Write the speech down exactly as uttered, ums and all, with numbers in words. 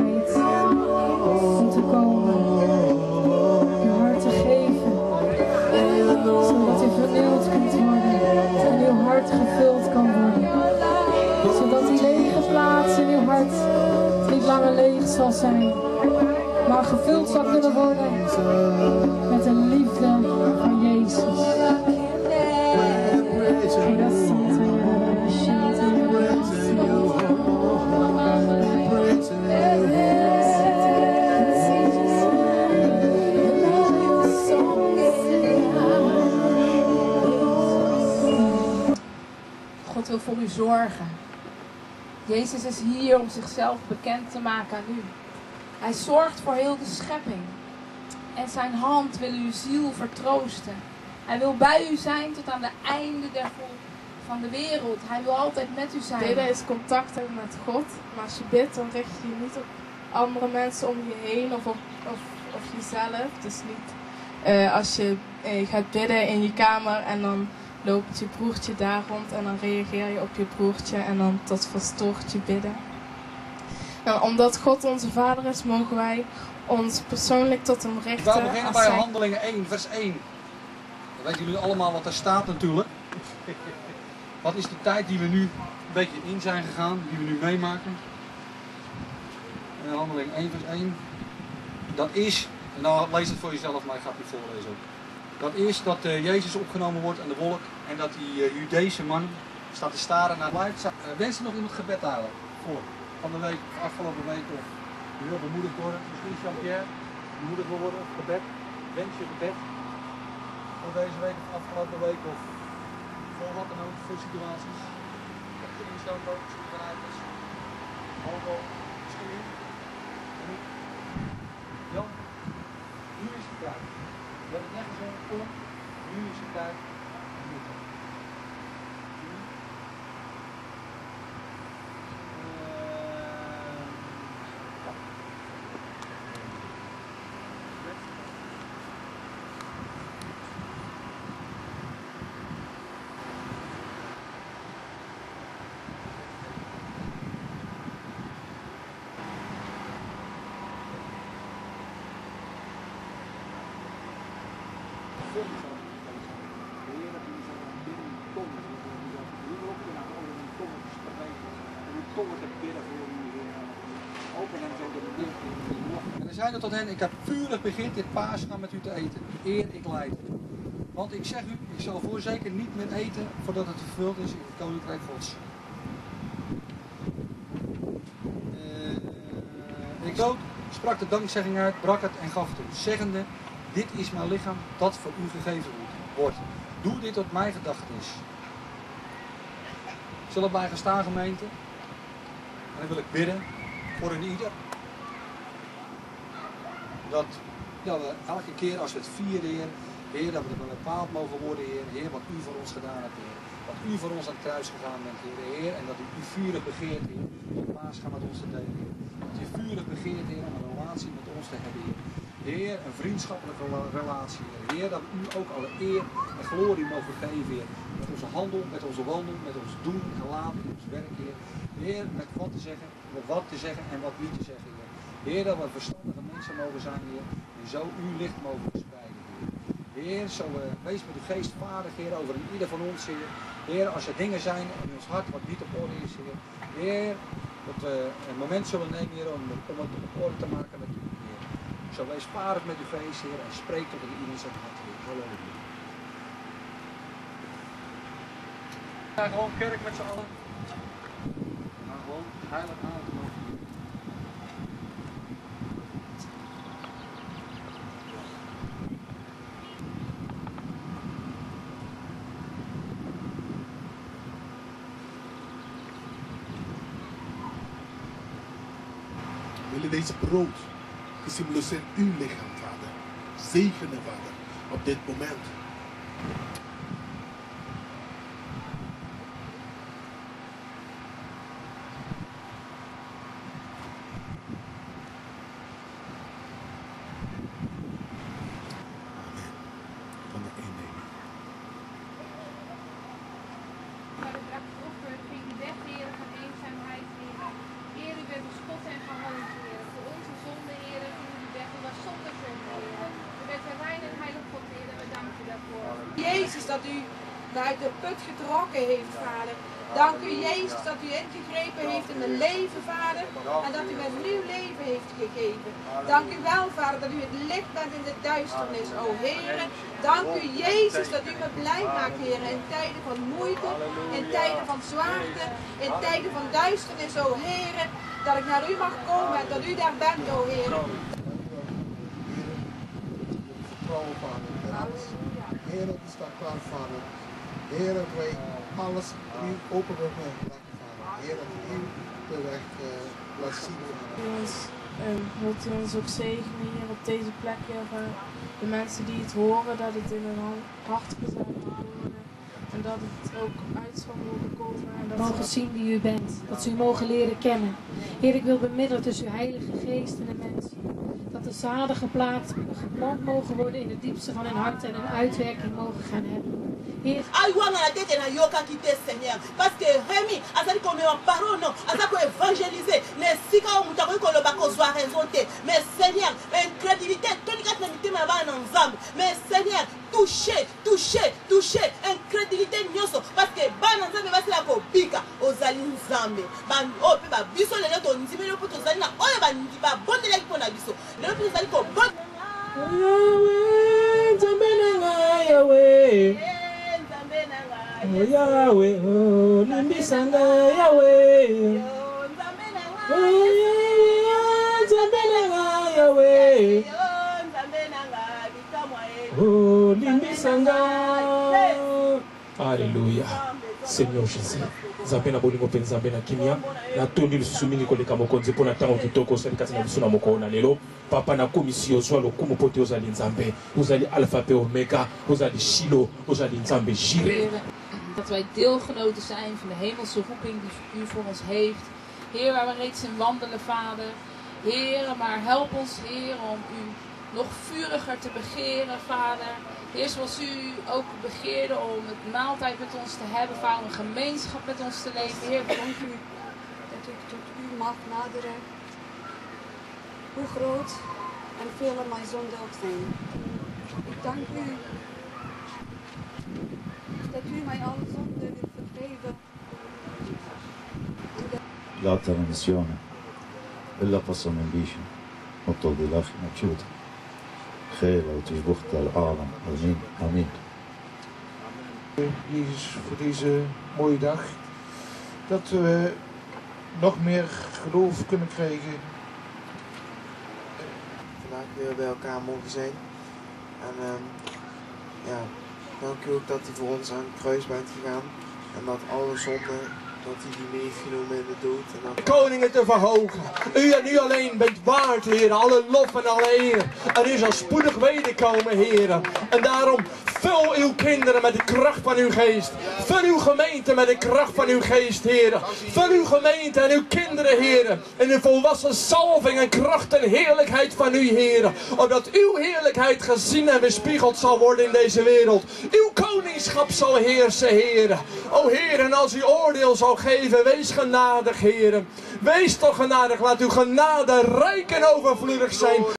geleid om te komen, uw hart te geven, zodat u vernieuwd kunt worden en uw hart gevuld kan worden. Zodat die lege plaats in uw hart niet langer leeg zal zijn, maar gevuld zal kunnen worden met de liefde van Jezus. God wil voor u zorgen. Jezus is hier om zichzelf bekend te maken aan u. Hij zorgt voor heel de schepping. En zijn hand wil uw ziel vertroosten. Hij wil bij u zijn tot aan de einde der van de wereld. Hij wil altijd met u zijn. Bidden is contact hebben met God. Maar als je bidt, dan richt je je niet op andere mensen om je heen of op of, of jezelf. Dus niet uh, als je uh, gaat bidden in je kamer en dan loopt je broertje daar rond en dan reageer je op je broertje en dan tot verstoort je bidden. En omdat God onze Vader is, mogen wij ons persoonlijk tot hem richten. We beginnen bij zijn... Handelingen één, vers één. Dan weten jullie allemaal wat daar staat natuurlijk. Wat is de tijd die we nu een beetje in zijn gegaan, die we nu meemaken? En Handeling één, vers één. Dat is, en dan lees het voor jezelf, maar ik ga het niet voorlezen ook. Dat is dat uh, Jezus opgenomen wordt aan de wolk en dat die uh, Judese man staat te staren naar het licht. Uh, wensen nog iemand gebed halen voor van de week, afgelopen week of je wil bemoedigd worden, misschien Jean-Pierre, bemoedigd wil worden of gebed. Wens je gebed voor deze week of afgelopen week of voor wat dan ook, voor situaties. Dat kun je zo ook, misschien vanuit is. Alcohol, misschien. Jan, nu is het tijd. We hebben het net gezegd, kom, nu is het tijd. En dan zeiden tot hen, ik heb vurig begint dit paasgaan met u te eten, eer ik lijd. Want ik zeg u, ik zal voorzeker niet meer eten voordat het vervuld is in het koninkrijk Gods. Uh, ik dood, sprak de dankzegging uit, brak het en gaf het u, zeggende, dit is mijn lichaam dat voor u gegeven wordt. Doe dit tot mijn gedachtenis. Zullen wij gaan staan, gemeente? En dan wil ik bidden voor een ieder. Dat, dat we elke keer als we het vieren, Heer, Heer, dat we er bepaald mogen worden, Heer. Heer, wat u voor ons gedaan hebt, Heer. Wat u voor ons aan het kruis gegaan bent, Heer. Heer, en dat u, u vurig begeert, Heer, om paas gaan met ons te delen, Heer. Dat u vurig begeert, Heer, om een relatie met ons te hebben, Heer. Heer, een vriendschappelijke relatie, Heer. Heer, dat we u ook alle eer en glorie mogen geven, Heer. Met onze handel, met onze wandel, met ons doen en laten, in ons werk, Heer. Heer, met wat te zeggen, met wat te zeggen en wat niet te zeggen, Heer. Heer, dat we verstandige mensen mogen zijn, Heer. En zo uw licht mogen verspreiden, Heer. Heer, zo uh, wees met uw geest vaardig, Heer, over ieder van ons, Heer. Heer, als er dingen zijn in ons hart wat niet op orde is, Heer. Heer, dat we een moment zullen nemen, Heer, om, om het op orde te maken met u, Heer. Zo wees vaardig met uw geest, Heer, en spreek tot ieder zijn hart, Heer. Halleluja. Ja, gewoon kerk met z'n allen. Maar gewoon heilig aan te mogen. We willen deze brood gesymboliseerd uw lichaam, Vader. Zegenen, Vader, op dit moment. Heer, u bent bespot en gehoond, Heer. Jezus, dat u me uit de put getrokken heeft, Vader. Dank u, Jezus, dat u ingegrepen heeft in mijn leven, Vader. En dat u me een nieuw leven heeft gegeven. Dank u wel, Vader, dat u het licht bent in de duisternis, o Heer. Dank u, Jezus, dat u me blij maakt, Heer, in tijden van moeite, in tijden van zwaarte, in tijden van duisternis, o Heer. Dat ik naar u mag komen en dat u daar bent, o Heer. Vertrouwen, Vader. En alles. Heer, het staat klaar, Vader. Heer, dat wij alles u open willen leggen, Vader. Heer, dat u de weg uh, laat zien, Vader. Ons, um, wilt u ons ook zegenen hier op deze plek, Heer, van de mensen die het horen, dat het in hun hart gezet moet worden. En dat het ook uit zal mogen komen. En dat mogen zien wie u bent, dat ze u mogen leren kennen. Heer, ik wil bemiddelen tussen uw Heilige Geest en de mens. Dat de zaden geplaatst, geplant mogen worden in het diepste van hun hart en een uitwerking mogen gaan hebben. Heer, parce que Rémi, azali comme en parole non, azali ko évangéliser, les sika o mutako ko loba ko zwa raison te. Mais Seigneur, incrédulité, toni kat na mitima ba na nzambe. Mais Seigneur, toucher, toucher, toucher, incrédulité nyoso parce que ba na nzambe ba sila ko bika ozali nzambe. Ba o pe ba biso lelo to ndimelo po to zali na oyo ba ndiba bondela ki pona biso. Lelo po zali ko bon. Yahweh, nzambe na Yahweh. Oh Yahweh, oh limbisanga Yahweh. Oh nzambe nanga Yahweh. Oh limbisanga. Alléluia. Seigneur Jésus. Nzambe na bolingo pe nzambe na kimia na tondi lisusu mingi koleka mokonzi mpona ntango kitoko osali kati na biso na mokolo na lelo papa na komisi ozwa lokumu mpo te ozali nzambe ozali alpha pe omega ozali shilo ozali nzambe jire. Dat wij deelgenoten zijn van de hemelse roeping die u voor ons heeft. Heer, waar we reeds in wandelen, Vader. Heer, maar help ons, Heer, om u nog vuriger te begeren, Vader. Heer, zoals u ook begeerde om het maaltijd met ons te hebben, Vader, een gemeenschap met ons te leven. Heer, dank u dat ik tot u mag naderen, hoe groot en vele mijn zonden ook zijn. Ik dank u dat u mij alle zonden wilt vergeven. La trasmissione إلا قصة من بيشن نطل بالأخ مبشوط خير وتجبخت العالم آمين آمين. Jezus, voor deze mooie dag. Dat we nog meer geloof kunnen krijgen. Vandaag weer bij elkaar mogen zijn. En um, ja, dank u ook dat u voor ons aan het kruis bent gegaan. En dat alle zonden, dat u die mee heeft genomen in de dood. En dat... Koningen te verhogen. U en u alleen bent waard, Heer. Alle lof en alle eer. Er is al spoedig wederkomen, Heer. En daarom vul uw kinderen met de kracht van uw geest. Vul uw gemeente met de kracht van uw geest, Heer. Vul uw gemeente en uw kinderen, Heer. In de volwassen salving en kracht en heerlijkheid van u, Heer. Opdat uw heerlijkheid gezien en weerspiegeld zal worden in deze wereld. Uw koningschap zal heersen, Heer. O Heer, en als u oordeel zal geven, wees genadig, Heer. Wees toch genadig, laat uw genade rijk en overvloedig zijn.